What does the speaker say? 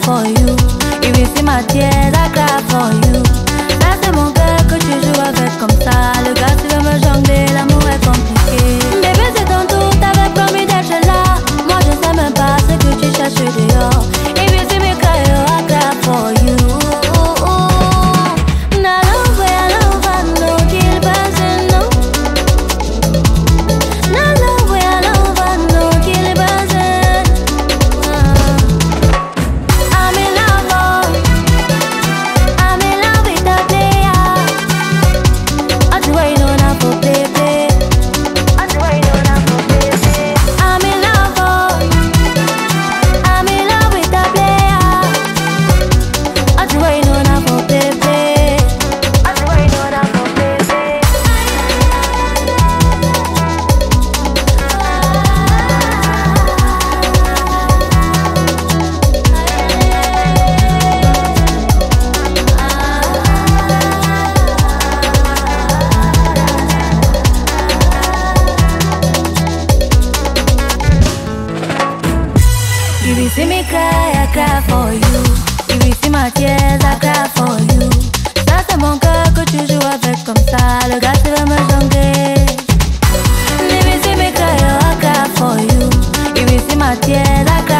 for you. If you see my tears, I cry for you. Ça c'est mon cœur que tu joues avec comme ça. Le gars tu veux me jongler, l'amour est compliqué. Bébé c'est ton tour, t'avais promis d'être là. Moi je sais même pas ce que tu cherches dehors. If you see me cry, I cry for you. If you see me cry, I cry for you. If you see my tears, I cry for you. Ça c'est mon cœur que tu joues avec comme ça. Le gars tu veux me jongler. If you see me cry, I cry for you. If you see my tears, I cry